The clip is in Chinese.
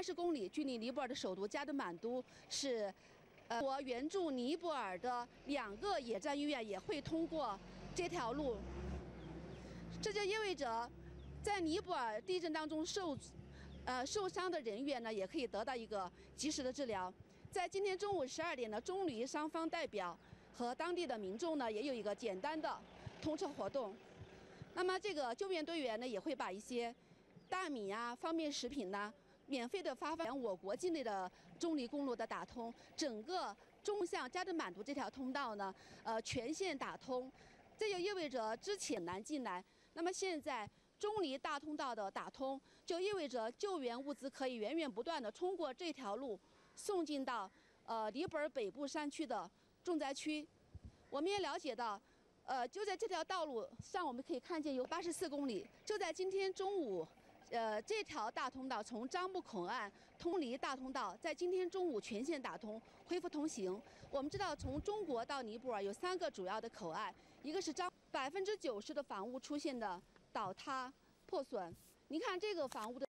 30公里，距离尼泊尔的首都加德满都是，我援助尼泊尔的2个野战医院也会通过这条路，这就意味着，在尼泊尔地震当中受伤的人员呢，也可以得到一个及时的治疗。在今天中午12点呢，中尼双方代表和当地的民众呢，也有一个简单的通车活动。那么这个救援队员呢，也会把一些大米啊、方便食品呐，免费的发放我国境内的中尼公路的打通，整个中向加德满都这条通道呢，全线打通。这就意味着之前难进来，那么现在中尼大通道的打通，就意味着救援物资可以源源不断的通过这条路送进到尼泊尔北部山区的重灾区。我们也了解到，就在这条道路上，我们可以看见有84公里。就在今天中午，这条大通道从樟木口岸通尼大通道，在今天中午全线打通，恢复通行。我们知道，从中国到尼泊尔有3个主要的口岸，一个是90%的房屋出现的倒塌破损。您看这个房屋的。